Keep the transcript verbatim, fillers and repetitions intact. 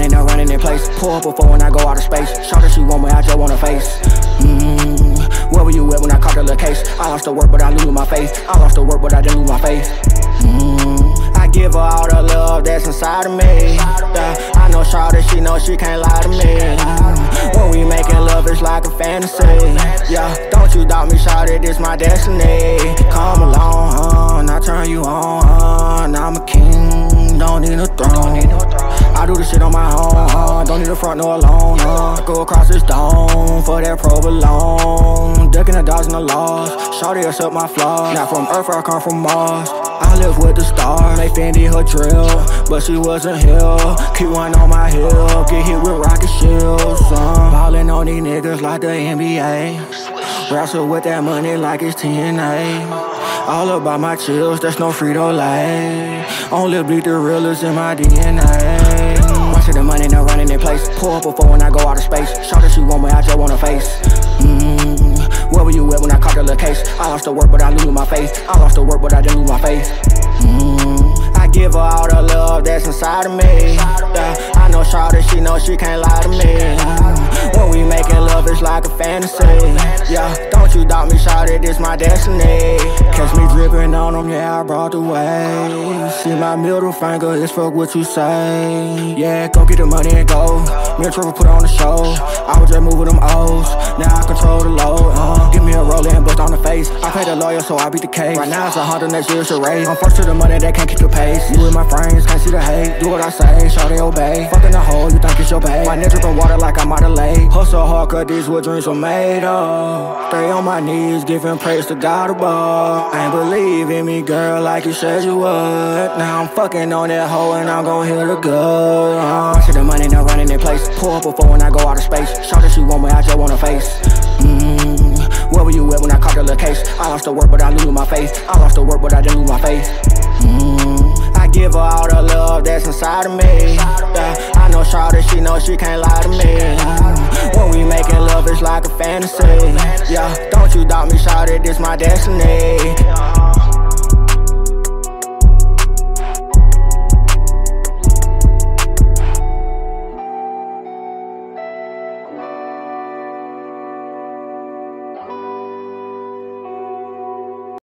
money, no running in place. Pull up before when I go out of space. Shout that she want me, I just want her face. Mmm, where were you at when I caught the little case? I lost the work, but I lose my faith. I lost the work, but I didn't lose my faith. Mmm, I give her all the love that's inside of me. Yeah, I know Shawty, she knows she can't lie to me. When we making love, it's like a fantasy. Yeah, don't you doubt me, Shawty, this my destiny. Come along, huh, and I turn you on, huh, and I'm a king, don't need a throne. I do this shit on my own, huh, don't need a front nor alone, huh. Go across this dome for that provolone. Ducking the dogs and the laws, Shawty accept my flaws. Not from Earth, I come from Mars. I live with the stars, they Fendi her drill, but she wasn't here. Keep one on my hill, get hit with rocket shields. uh, Ballin' on these niggas like the N B A. Wrestle with that money like it's T N A. All about my chills, that's no Frito-Lay. Only bleed the realest in my D N A. Watch the money, no running in place. Pull up before when I go out of space. Shout that she want me, I just want her face. Mmm, where were you at when I caught the little case? I lost the work, but I lose my faith. I lost the work, but I didn't lose my faith. Mmm, I give her all the love that's inside of me. Yeah, I know Shawty, she knows she can't lie to me. When we making love, it's like a fantasy. Yeah, don't you doubt me, Shawty, this my destiny. Catch me dripping on them, yeah, I brought the wave. See my middle finger, it's fuck what you say. Yeah, go get the money and go. Me and Trevor put on the show. I was just moving them O's, now I control the load. uh, Give me a roll and bust on the face. I paid the lawyer, so I beat the case. Right now it's a hundred, next year it's a raise. I'm first to the money, that can't keep the pace. You and my friends can't see the hate. Do what I say, Shawty obey. Fucking the hole, you think it's your pay. My nigga dripping water like I'm out of lake. Hustle hard, cause these what dreams were made of. Stay on my knees, giving praise to God above. I ain't believe in me, girl, like you said you would. Now I'm fucking on that hoe and I'm gon' hear the good. uh, See the money, no running in place. Pull up before when I go out of space. Shout that she want me, I just want her face. Mmm, where were you at when I caught the little case? I lost the work, but I lose my faith. I lost the work, but I didn't lose my faith. Mmm, I give her all the love that's inside of me. Yeah, I know Shawty, she knows she can't lie to me. When we making love, it's like a fantasy. Yeah, don't you doubt me, Shawty, this my destiny.